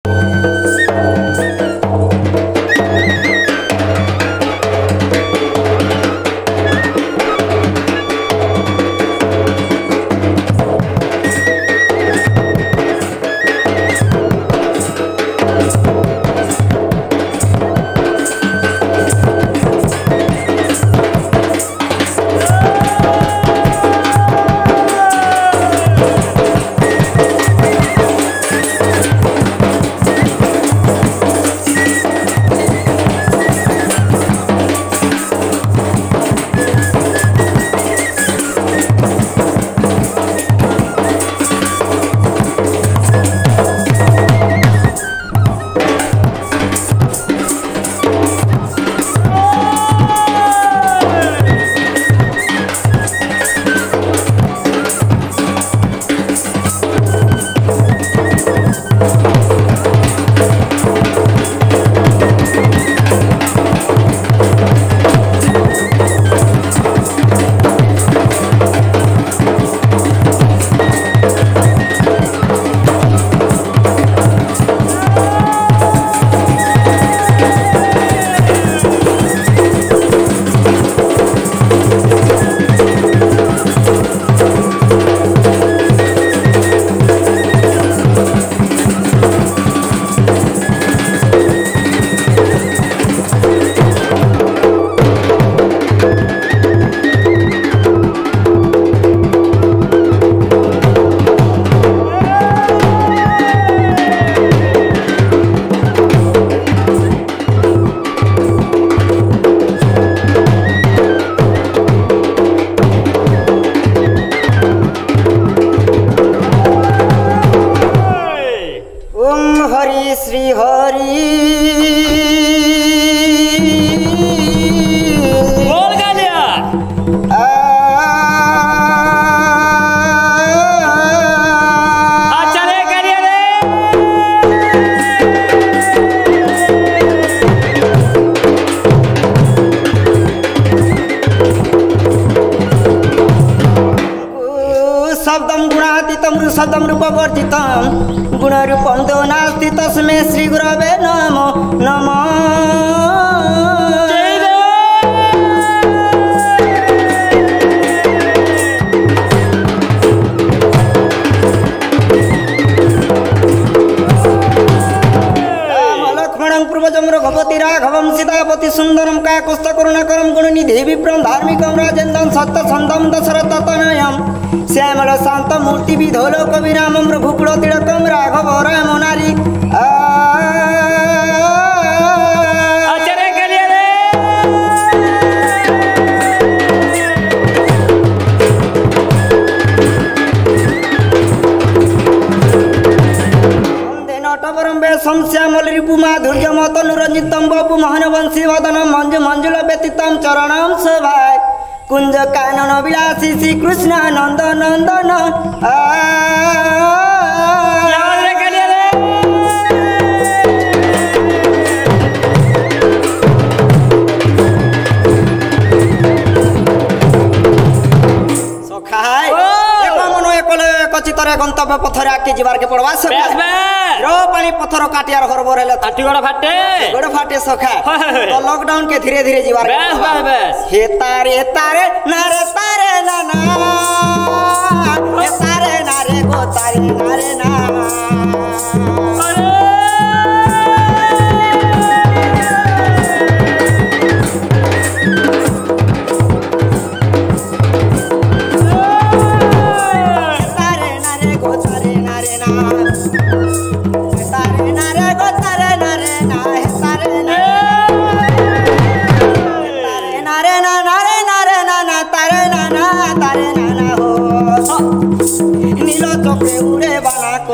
सदम रूपवर्जितम गुण रूपम तो नास्ति तस्मै श्री गुरवे नमो नमः। रघुपति राघवम सीतापति सुंदरम काकुस्थ करुणाकरम गुणनिधि विप्रम धार्मिकम राजेन्द्रम सत्य संदम दशरथ तनयम श्यामल शांत मूर्ति विधो लोक विरामम रघुकुल तिलकम राघव राम नारी श्यामल रिपु माधुर्य मतनुरंजितम बपु महन वंशी वदनम मंजु मंजुल व्यतीतम चरणम सभाय कुंज कानन विलासी श्री कृष्ण नंद नंदन चितर गंतव्य पथर आके जीवार के पड़वा रो पानी पत्थर काटियार हरबर हेले आटी गोड़ फाटे सखा तो लॉकडाउन के धीरे धीरे जीवार हे तारे तारे नारे तारे ना ना हे तारे नारे गो तारे नारे ना नीलो चोखे उड़े बना को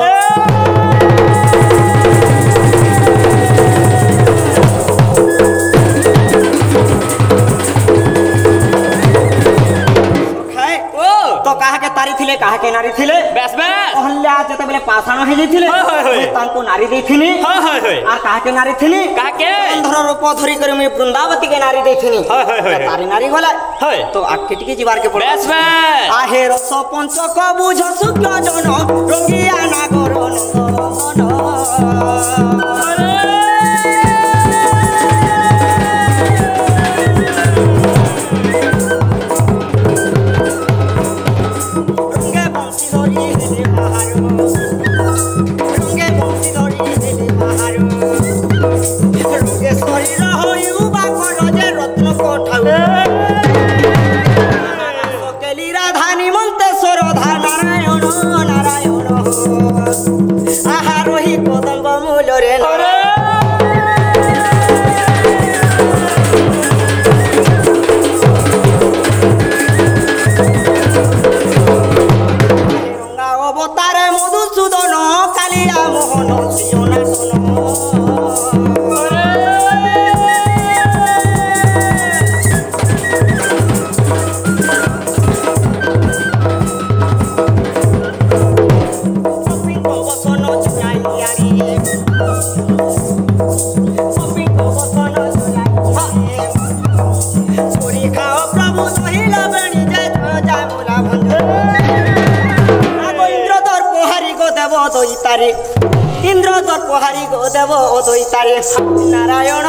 तो कहा के तारी थिले कहा के नारी थिले बेस बेस अहल्या जते बेले पाषाण हे जैथिले तांको नारी देथिनी आ कहा के नारी थिनी कहा के अंधर रूप धरी करे मैं वृंदावती के नारी देथिनी तारी नारी गला तो आके टिके जीवार के पड़े बेस बेस आहे रस पंच को बुझ सुख जन रंगिया नागर नंदन इंद्र दर्पहारी गो देव अद्वैतारे नारायण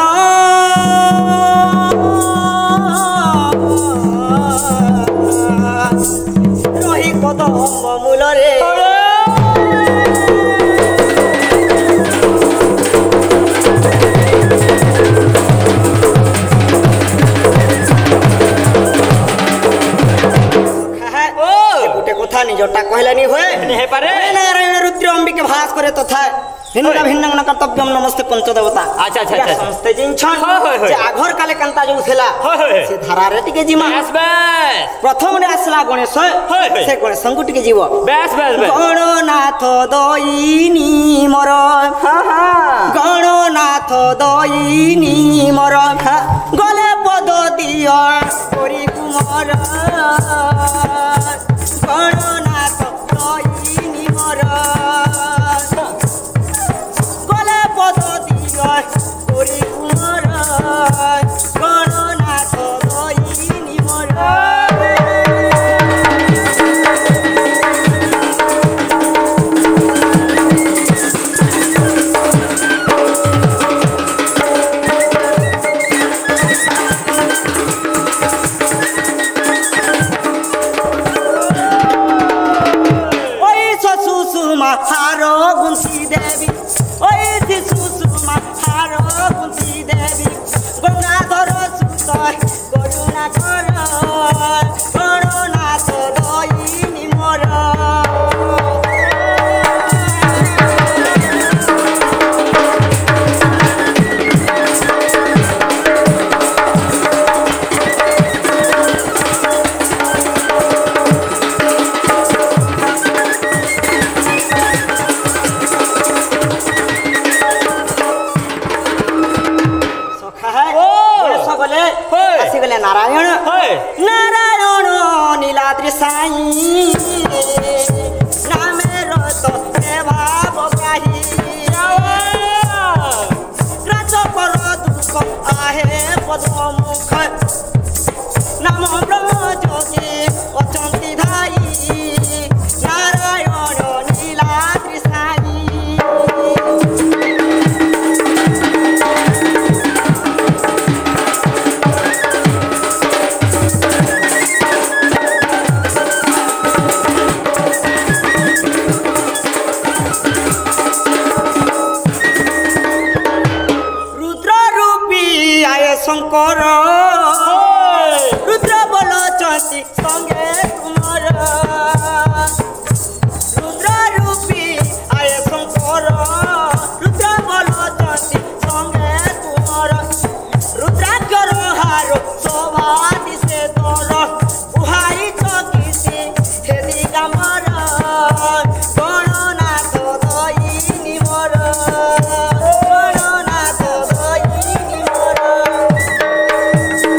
रही कदम मूलरे गोटे कथा निजटा कहलानी हुए नारायण रुद्र अंबिके भास करे तथा भिन्न भिन्न कर्तव्यम नमस्ते पंचदेवता। अच्छा अच्छा अच्छा समस्ते जिनछन जे आघर काले कांता जो थेला से धारा रे टिके जिमा बस बस प्रथम ने आसला गणेश से गणेश संगु टिके जीव बस बस गणनाथ दईनी मोर गणनाथ दईनी मोर गले पद दियो करी कुमार गणनाथ दईनी मोर नारायण नारायण नीलाद्रि साई नामे रत भाव गाही राज पर दुख आहे पद्ममुख नाम ब्रह्म जोगी अचंती धाई नारायण नीलाद्रि साई शंकर रुद्र बोल चंदी संगे तुमर रुद्र रूपी आए शंकर रुद्र बोल चंदी संगे तुमर रुद्राक्षर हार शोभा दिशे दर उहाई चकी से हेदी गामर गणनाथ दईनी मोर गणनाथ दईनी मोर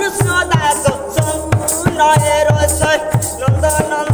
কৃষ্ণ দাস শঙ্কু নয়ের নন্দন